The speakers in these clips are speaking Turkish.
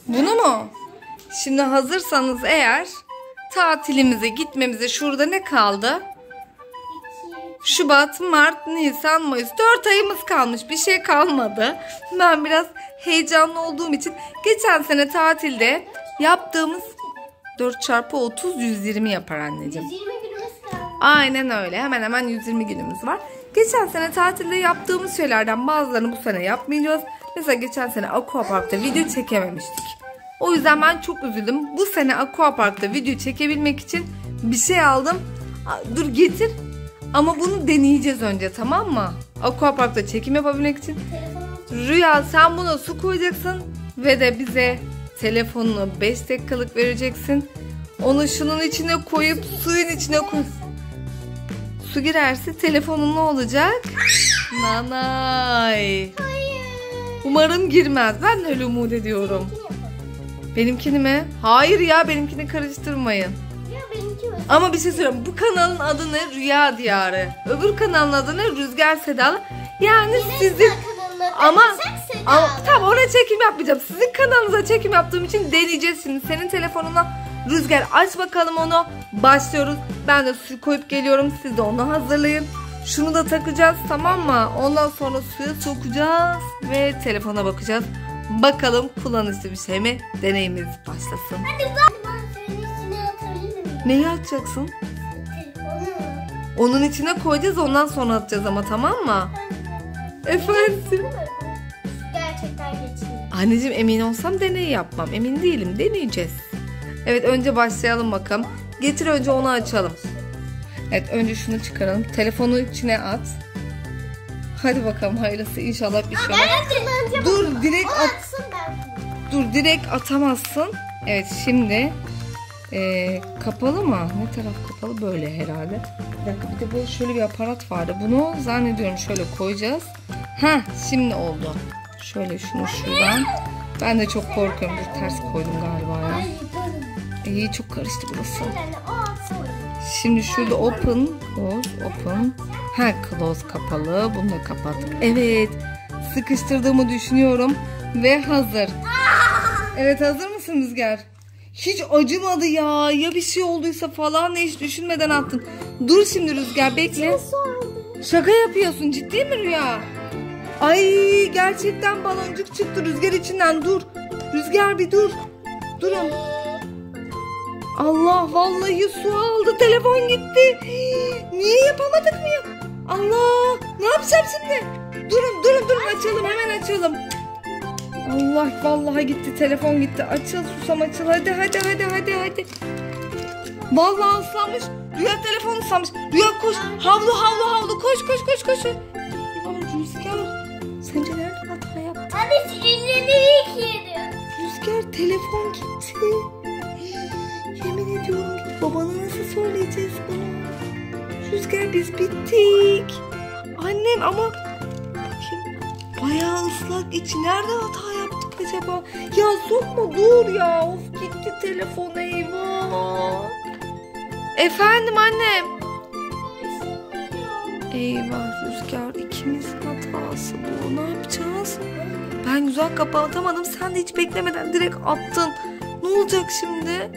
Bunu mu? Şimdi hazırsanız eğer tatilimize gitmemize şurada ne kaldı? Şubat, Mart, Nisan, Mayıs 4 ayımız kalmış. Bir şey kalmadı. Ben biraz heyecanlı olduğum için geçen sene tatilde yaptığımız 4x30 120 yapar anneciğim. 120 günümüz kaldı. Aynen öyle. Hemen hemen 120 günümüz var. Geçen sene tatilde yaptığımız şeylerden bazılarını bu sene yapmayacağız. Mesela geçen sene Aquapark'ta video çekememiştik. O yüzden ben çok üzüldüm. Bu sene Aquapark'ta video çekebilmek için bir şey aldım. Dur getir. Ama bunu deneyeceğiz önce, tamam mı? Aquapark'ta çekim yapabilmek için. Rüya, sen buna su koyacaksın ve de bize telefonunu 5 dakikalık vereceksin. Onu şunun içine koyup suyun içine koy. Su girerse telefonun ne olacak? Nanay. Umarım girmez. Ben de öyle umut ediyorum. Benimkini mi? Hayır ya, benimkini karıştırmayın. Ama bir şey söyleyeyim. Bu kanalın adı ne? Rüya Diyarı. Öbür kanalın adı ne? Rüzgar Sedalı. Yani sizin... Ama tamam, oraya çekim yapmayacağım. Sizin kanalınıza çekim yaptığım için deneyeceğiz şimdi. Senin telefonuna Rüzgar aç bakalım onu. Başlıyoruz. Ben de suyu koyup geliyorum. Siz de onu hazırlayın. Şunu da takacağız, tamam mı? Ondan sonra suya sokacağız ve telefona bakacağız. Bakalım kullanışlı bir şey mi? Deneyimiz başlasın. Hadi ben senin içine atabilir miyim? Neyi atacaksın? Telefonu. Onun içine koyacağız, ondan sonra atacağız ama, tamam mı? Efendim? Gerçekten geçmiyor. Anneciğim, emin olsam deney yapmam. Emin değilim. Deneyeceğiz. Evet, önce başlayalım bakalım. Getir, önce onu açalım. Evet, önce şunu çıkaralım. Telefonu içine at. Hadi bakalım, hayırlısı, inşallah bir şey olmaz. Dur, direkt at. Dur, direkt atamazsın. Evet, şimdi kapalı mı? Ne taraf kapalı? Böyle herhalde. Bir dakika, bir de böyle şöyle bir aparat vardı. Bunu zannediyorum şöyle koyacağız. Heh, şimdi oldu. Şöyle şunu şuradan. Ben de çok korkuyorum. Dur, ters koydum galiba ya. İyi, çok karıştı burası. Şimdi şurada open, close, open. Ha, close kapalı. Bunu da kapattık. Evet. Sıkıştırdığımı düşünüyorum. Ve hazır. Evet, hazır mısın Rüzgar? Hiç acımadı ya. Ya bir şey olduysa falan, hiç düşünmeden attın. Dur şimdi Rüzgar, bekle. Şaka yapıyorsun, ciddi mi Rüya? Ay, gerçekten baloncuk çıktı Rüzgar içinden. Dur. Rüzgar bir dur. Durun. Allah, vallahi su aldı. Telefon gitti. Niye yapamadık mı ya? Allah. Ne yapacağım şimdi? Durun. Açalım, hemen açalım. Allah, vallahi gitti. Telefon gitti. Açıl susam, açıl. Hadi. Vallahi ıslanmış. Rüya telefonu ıslanmış. Rüya koş. Havlu. Koş. Rüzgar. Sence nerede hata yaptın? Hadi silinleri yıkayalım. Rüzgar, telefon gitti. Yemin ediyorum, babana nasıl söyleyeceğiz bunu? Rüzgar, biz bittik. Annem ama bakayım, bayağı ıslak içi. Nerede hata yaptık acaba? Ya sokma, dur ya. Of, gitti telefon, eyvah. Efendim annem. Eyvah Rüzgar, ikimizin hatası bu. Ne yapacağız? Ben güzel kapatamadım. Sen de hiç beklemeden direkt attın. Ne olacak şimdi?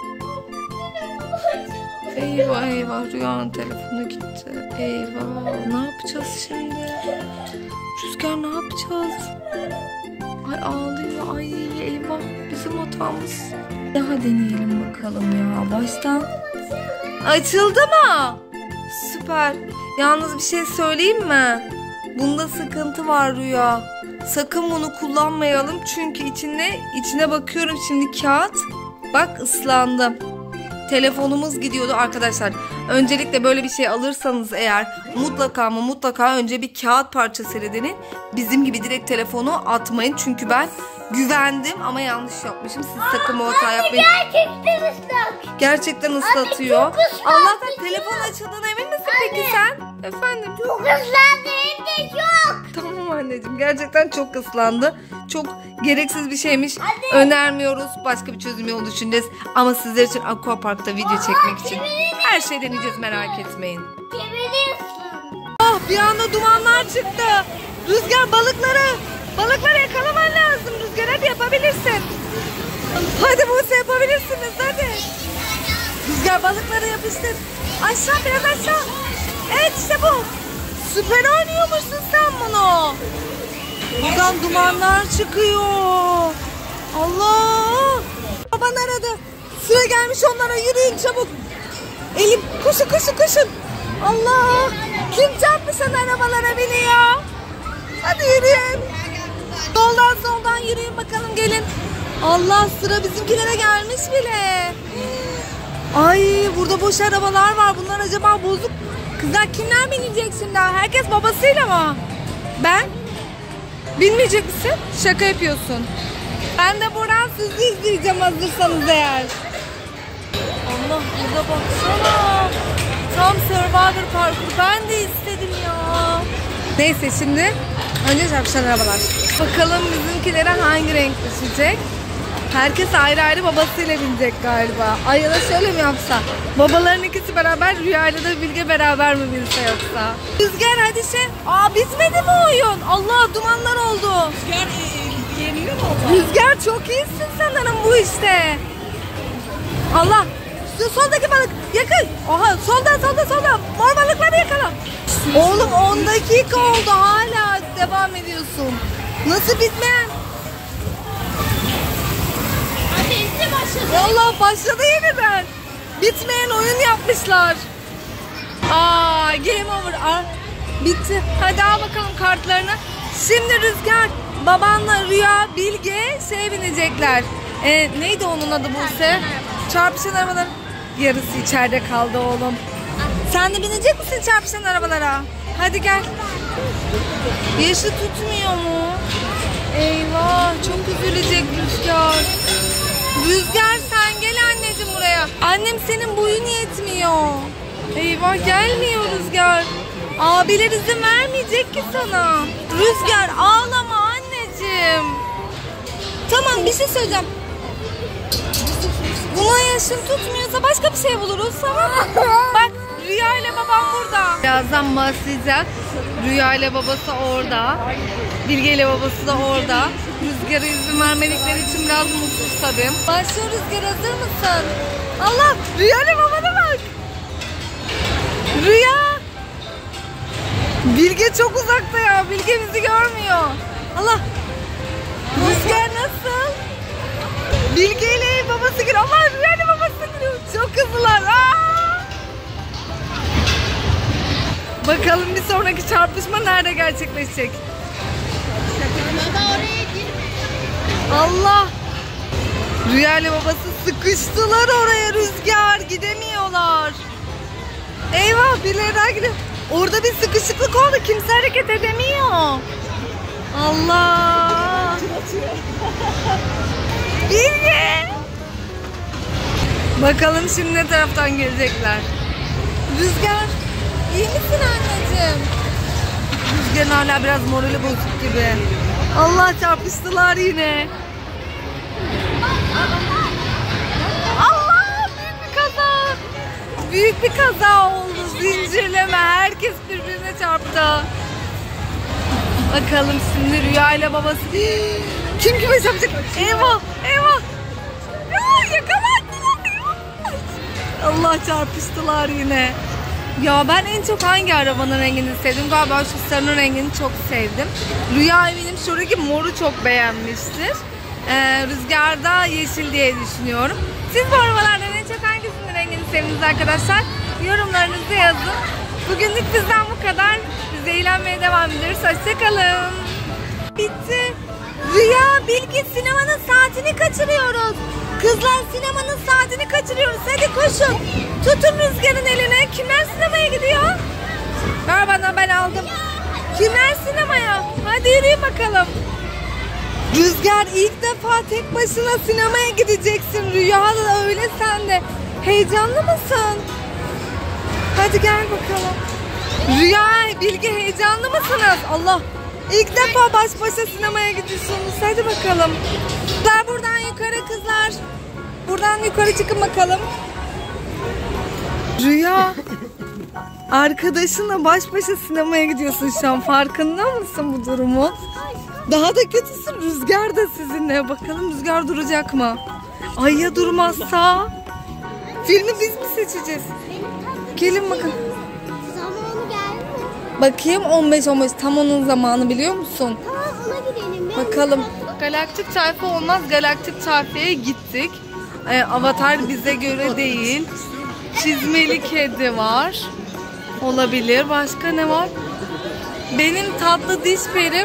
Eyvah, Rüya'nın telefonu gitti. Eyvah, ne yapacağız şimdi? Rüzgar, ne yapacağız? Ay, ağlıyor. Ay, eyvah, bizim hatamız. Daha deneyelim bakalım ya. Baştan. Açıldı mı? Süper. Yalnız bir şey söyleyeyim mi? Bunda sıkıntı var Rüya. Sakın bunu kullanmayalım çünkü içine bakıyorum şimdi, kağıt. Bak, ıslandı. Telefonumuz gidiyordu arkadaşlar. Öncelikle böyle bir şey alırsanız eğer mutlaka önce bir kağıt parçasıyla deneyin. Bizim gibi direkt telefonu atmayın. Çünkü ben güvendim ama yanlış yapmışım. Siz sakın o hata yapmayın. Gerçekten ıslak. Gerçekten ıslatıyor. Abi, çok ıslak. Allah'tan telefon açıldığına emin misin peki sen? Efendim? Çok ıslandı, hem de çok. Tamam anneciğim, gerçekten çok ıslandı. Çok gereksiz bir şeymiş. Önermiyoruz. Başka bir çözüm yolu düşüneceğiz. Ama sizler için Aquapark'ta video çekmek için her şey deneyeceğiz, merak etmeyin. Kemeri ıslandı. Oh, bir anda dumanlar çıktı. Rüzgar, balıkları yakalaman lazım Rüzgar, hadi yapabilirsin. yapıştır. Aşağı, biraz aşağı. Evet, işte bu. Süper oynuyormuşsun sen bunu. Buradan dumanlar çıkıyor. Allah. Baban aradı. Sıra gelmiş onlara, yürüyün çabuk. Elim, koşun koşun koşun. Allah. Kim çarpmışsın arabalara biniyor? Hadi yürüyün. Soldan yürüyün bakalım, gelin. Allah, sıra bizimkilere gelmiş bile. Ay, burada boş arabalar var. Bunlar acaba bozuk. Kızlar, kimler binecek şimdi? Herkes babasıyla mı? Ben? Binmeyecek misin? Şaka yapıyorsun. Ben de buradan sizi izleyeceğim hazırsanız eğer. Allah, burada baksana. Tam Survivor parkuru. Ben de istedim ya. Neyse, şimdi önce çarpışan arabalar. Bakalım bizimkilere hangi renk düşecek? Herkes ayrı ayrı babasıyla binecek galiba. Ay, ya da şöyle mi yapsa? Babaların ikisi beraber, Rüya'yla da Bilge beraber mi binse yoksa? Rüzgar, hadi şey. Aa, bitmedi mi oyun? Allah, dumanlar oldu. Rüzgar yeniyor mu abla? Rüzgar, çok iyisin sanırım bu işte. Allah. Soldaki balık yakın. Oha, solda. Mor balıkları yakala. Oğlum, 10 dakika oldu, hala devam ediyorsun. Nasıl bitmeyen? Ateşli başladı. Allah, başladı yeniden. Bitmeyen oyun yapmışlar. Aa, game over. Aa, bitti. Hadi al bakalım kartlarını. Şimdi Rüzgar, babanla Rüya, Bilge binecekler. Neydi onun adı Buse? Çarpışan arabaların yarısı içeride kaldı oğlum. Sen de binecek misin çarpışan arabalara? Hadi gel. Yaşı tutmuyor mu? Eyvah, çok üzülecek Rüzgar. Rüzgar, sen gel anneciğim buraya. Annem, senin boyun yetmiyor. Eyvah, gelmiyor Rüzgar. Abiler izin vermeyecek ki sana. Rüzgar, ağlama anneciğim. Tamam, bir şey söyleyeceğim. Buna yaşın tutmuyorsa başka bir şey buluruz, tamam mı? Bak, Rüya ile babam burada. Birazdan başlayacak. Rüya ile babası orada. Bilge ile babası da orada. Rüzgar'a izin vermedikleri için biraz mutsuz tabii. Başlıyor Rüzgar, hazır mısın? Allah, Rüya ile babana bak. Rüya. Bilge çok uzakta ya. Bilge bizi görmüyor. Allah. Rüzgar nasıl? Bilge ile babası giriyor. Allah, Rüya ile babası giriyor. Çok hızlılar. Aa! Bakalım bir sonraki çarpışma nerede gerçekleşecek? Allah! Rüya ile babası sıkıştılar oraya Rüzgar. Gidemiyorlar. Eyvah, birileri daha gidiyor. Orada bir sıkışıklık oldu. Kimse hareket edemiyor. Allah! Bilge! Bakalım şimdi ne taraftan gelecekler. Rüzgar, iyi misin anneciğim? Rüzgar'ın hala biraz morali bozuk gibi. Allah, çarpıştılar yine. Allah, büyük bir kaza. Büyük bir kaza oldu. Zincirleme. Herkes birbirine çarptı. Bakalım şimdi Rüya ile babası. Kim kime çarpacak? Eyvah, eyvah. Ya, yakalandılar. Allah, çarpıştılar yine. Ya, ben en çok hangi arabanın rengini sevdim? Galiba şu sarının rengini çok sevdim. Rüya eminim şuradaki moru çok beğenmiştir. Rüzgar'da yeşil diye düşünüyorum. Siz bu arabalardan en çok hangisinin rengini sevdiniz arkadaşlar? Yorumlarınızı yazın. Bugünlük bizden bu kadar. Biz eğlenmeye devam ediyoruz. Hoşçakalın. Bitti. Rüya, Bilge, sinemanın saatini kaçırıyoruz. Kızlar, sinemanın saatini kaçırıyoruz. Hadi koşun. Tutun Rüzgar'ın eline. Kimler sinemaya gidiyor? Ver bana, ben aldım. Kimler sinemaya? Hadi yürüyün bakalım. Rüzgar, ilk defa tek başına sinemaya gideceksin. Rüya da öyle, sen de. Heyecanlı mısın? Hadi gel bakalım. Rüya, Bilge, heyecanlı mısınız? Allah. İlk defa baş başa sinemaya gidiyorsunuz. Hadi bakalım. Kızlar, buradan yukarı kızlar. Buradan yukarı çıkın bakalım. Rüya, arkadaşınla baş başa sinemaya gidiyorsun şu an. Farkında mısın bu durumu? Daha da kötüsü, Rüzgar da sizinle. Bakalım Rüzgar duracak mı? Ay, ya durmazsa? Filmi biz mi seçeceğiz? Gelin bakın. Zamanı geldi mi? Bakayım 15 tam onun zamanı biliyor musun? Tamam ona gidelim. Bakalım. Galaktik tayfa olmaz. Galaktik tayfaya gittik. Avatar bize göre değil. Çizmeli kedi var. Olabilir. Başka ne var? Benim tatlı diş perim.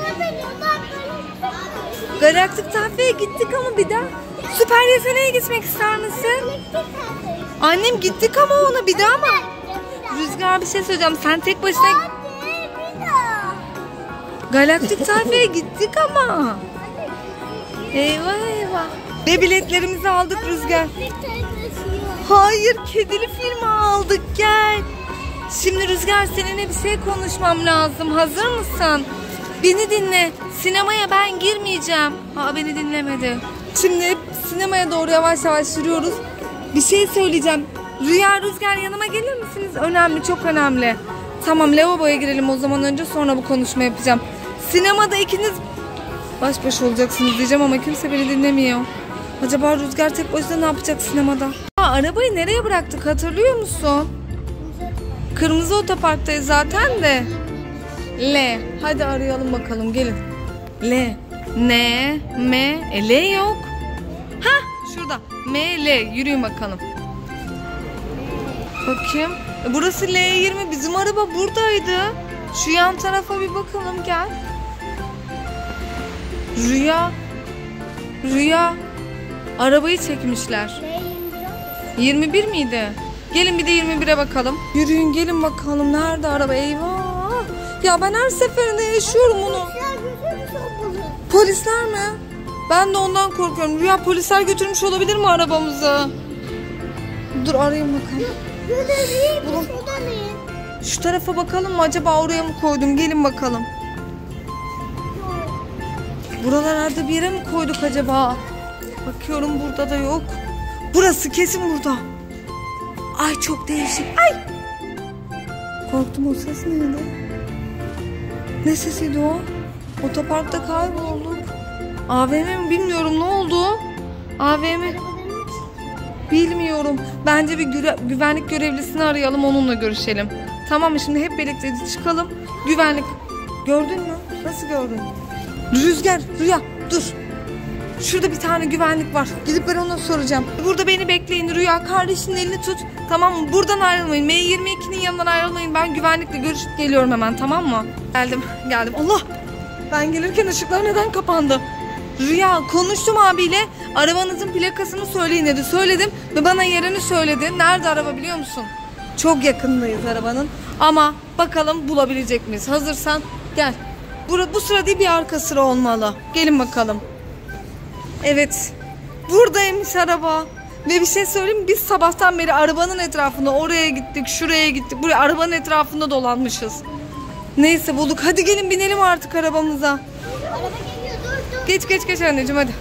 Galaktik tayfaya gittik ama bir daha. Süper yeteneğe gitmek ister misin? Annem gittik ama ona bir daha mı? Rüzgar bir şey söyleyeceğim. Sen tek başına... Galaktik tayfaya gittik ama. Eyvah eyvah. Ve biletlerimizi aldık Rüzgar. Hayır, kedili filmi aldık, gel. Şimdi Rüzgar seninle bir şey konuşmam lazım. Hazır mısın? Beni dinle. Sinemaya ben girmeyeceğim. Beni dinlemedi. Şimdi sinemaya doğru yavaş yavaş yürüyoruz. Bir şey söyleyeceğim. Rüya, Rüzgar yanıma gelir misiniz? Önemli, çok önemli. Tamam, lavaboya girelim o zaman önce, sonra bu konuşma yapacağım. Sinemada ikiniz baş başa olacaksınız diyeceğim ama kimse beni dinlemiyor. Acaba Rüzgar tek başına ne yapacak sinemada? Arabayı nereye bıraktık hatırlıyor musun? Kırmızı otoparktayız zaten de. L. Hadi arayalım bakalım, gelin. L. N. M. L yok. Hah, şurada. M. L. Yürüyün bakalım. Bakayım. Burası L20. Bizim araba buradaydı. Şu yan tarafa bir bakalım, gel. Rüya. Rüya. Arabayı çekmişler. 21 miydi? Gelin bir de 21'e bakalım. Yürüyün gelin bakalım. Nerede araba? Eyvah. Ya ben her seferinde yaşıyorum onu. Polisler mi? Ben de ondan korkuyorum. Rüya, polisler götürmüş olabilir mi arabamızı? Dur arayayım bakalım. Şu tarafa bakalım mı? Acaba oraya mı koydum? Gelin bakalım. Buralarda bir yere mi koyduk acaba? Bakıyorum, burada da yok. Burası kesin burada. Ay çok değişik. Ay! Korktum, o ses neydi? Ne sesiydi o? Otoparkta kaybolduk. AVM mi bilmiyorum, ne oldu? AVM bilmiyorum. Bence bir güvenlik görevlisini arayalım, onunla görüşelim. Tamam mı? Şimdi hep birlikte çıkalım. Güvenlik. Gördün mü? Nasıl gördün? Rüzgar, Rüya dur. Şurada bir tane güvenlik var. Gidip ben ona soracağım. Burada beni bekleyin. Rüya, kardeşinin elini tut. Tamam mı? Buradan ayrılmayın. M22'nin yanından ayrılmayın. Ben güvenlikle görüşüp geliyorum hemen, tamam mı? Geldim. Allah! Ben gelirken ışıklar neden kapandı? Rüya, konuştum abiyle. Arabanızın plakasını söyleyin dedi. Söyledim ve bana yerini söyledi. Nerede araba biliyor musun? Çok yakındayız arabanın. Ama bakalım bulabilecek miyiz? Hazırsan gel. Bu sıra değil, bir arka sıra olmalı. Gelin bakalım. Evet. Buradaymış araba. Ve bir şey söyleyeyim mi? Biz sabahtan beri arabanın etrafında, oraya gittik, şuraya gittik. Buraya arabanın etrafında dolanmışız. Neyse, bulduk. Hadi gelin binelim artık arabamıza. Araba geliyor, dur. Geç anneciğim hadi.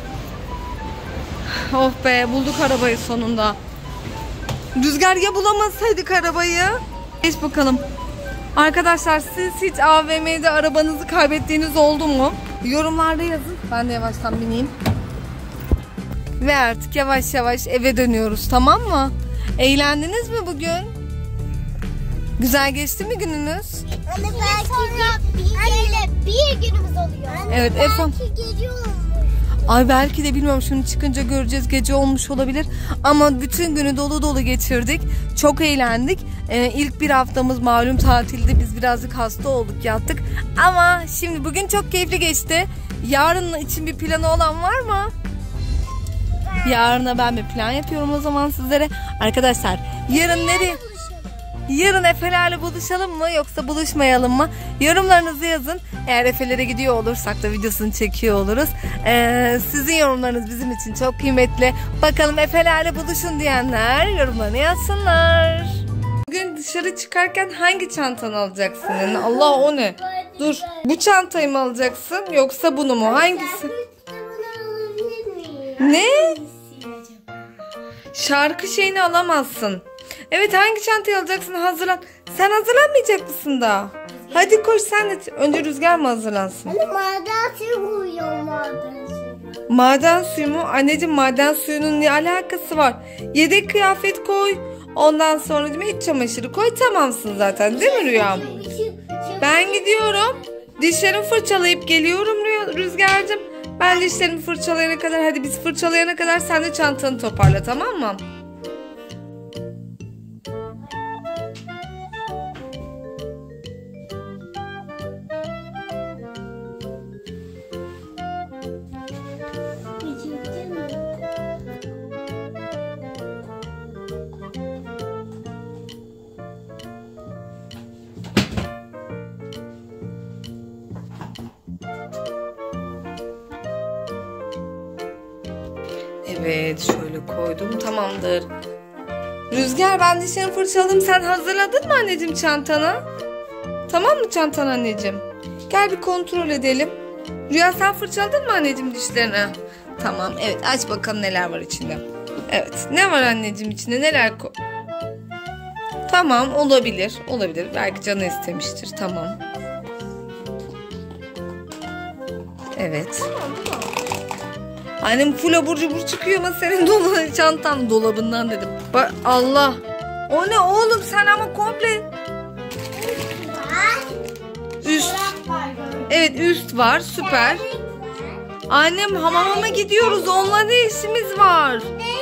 Oh be, bulduk arabayı sonunda. Rüzgar, ya bulamasaydık arabayı? Geç bakalım. Arkadaşlar, siz hiç AVM'de arabanızı kaybettiğiniz oldu mu? Yorumlarda yazın. Ben de yavaştan bineyim. Ve artık yavaş yavaş eve dönüyoruz, tamam mı? Eğlendiniz mi bugün? Güzel geçti mi gününüz? Anne belki bir günümüz oluyor. Anne, evet, belki gece olmuş. Ay belki de bilmiyorum, şimdi çıkınca göreceğiz, gece olmuş olabilir. Ama bütün günü dolu dolu geçirdik. Çok eğlendik. İlk bir haftamız malum tatilde, biz birazcık hasta olduk, yattık. Ama şimdi bugün çok keyifli geçti. Yarın için bir planı olan var mı? Yarına ben bir plan yapıyorum o zaman sizlere. Arkadaşlar yarın nereye? Yarın Efe'lerle buluşalım mı yoksa buluşmayalım mı? Yorumlarınızı yazın. Eğer Efe'lere gidiyor olursak da videosunu çekiyor oluruz. Sizin yorumlarınız bizim için çok kıymetli. Bakalım Efe'lerle buluşun diyenler yorumlarını yazsınlar. Bugün dışarı çıkarken hangi çantanı alacaksın? Yani Allah, o ne? Dur. Bu çantayı mı alacaksın yoksa bunu mu? Hangisi? Ne? Şarkı şeyini alamazsın. Evet, hangi çantayı alacaksın? Hazırlan. Sen hazırlanmayacak mısın daha? Hadi koş sen de. Önce Rüzgar mı hazırlansın? Anne, maden suyu koyuyor, maden suyu. Maden suyu mu? Anneciğim, maden suyunun ne alakası var? Yedek kıyafet koy. Ondan sonra iç çamaşırı koy, tamamsın zaten değil mi Rüyam? Ben gidiyorum. Dişlerimi fırçalayıp geliyorum Rüzgar'cığım. Ben dişlerimi fırçalayana kadar, hadi biz fırçalayana kadar sen de çantanı toparla, tamam mı? Evet, şöyle koydum, tamamdır. Rüzgar, ben dişlerimi fırçaladım. Sen hazırladın mı anneciğim çantanı? Tamam mı çantan anneciğim? Gel bir kontrol edelim. Rüya, sen fırçaladın mı anneciğim dişlerini? Tamam, evet, aç bakalım neler var içinde. Evet, ne var anneciğim içinde, neler Tamam, olabilir. Belki canı istemiştir, tamam. Evet. Annem full abur cubur çıkıyor ama senin çantan dolabından dedim. Allah. O ne oğlum, sen ama komple. Üst. Evet, üst var, süper. Annem, hamama mı gidiyoruz? Onunla işimiz var.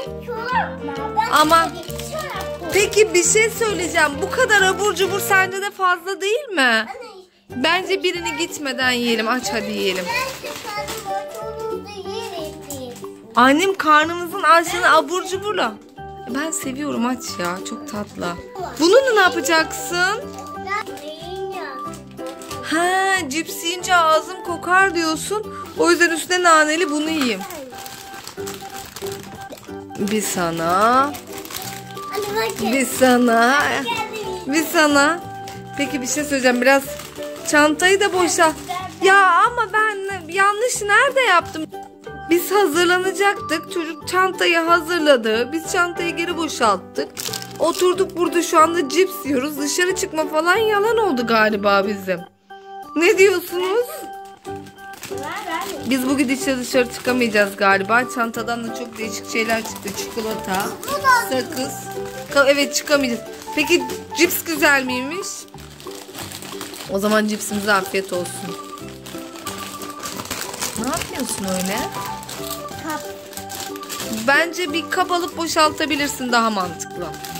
Ama peki bir şey söyleyeceğim. Bu kadar abur cubur sence de fazla değil mi? Bence birini gitmeden yiyelim. Aç hadi yiyelim. Annem karnımızın açlığını abur cuburla. Ben seviyorum, aç ya, çok tatlı. Bununla ne yapacaksın? Ha, cips yiyince ağzım kokar diyorsun. O yüzden üstüne naneli bunu yiyeyim. Bir sana. Bir sana. Bir sana. Peki bir şey söyleyeceğim, biraz çantayı da boşalt. Ya ama ben yanlış nerede yaptım? Biz hazırlanacaktık. Çocuk çantayı hazırladı. Biz çantayı geri boşalttık. Oturduk burada şu anda cips yiyoruz. Dışarı çıkma falan yalan oldu galiba bizim. Ne diyorsunuz? Biz bugün dışarı çıkamayacağız galiba. Çantadan da çok değişik şeyler çıktı. Çikolata, sakız. Evet, çıkamayacağız. Peki cips güzel miymiş? O zaman cipsimize afiyet olsun. Ne yapıyorsun öyle? Kap. Bence bir kap alıp boşaltabilirsin, daha mantıklı.